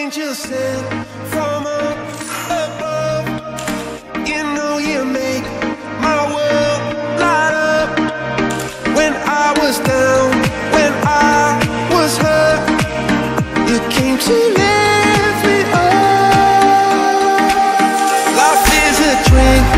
angel sent from up above. You know you make my world light up. When I was down, when I was hurt, you came to lift me up. Life is a drink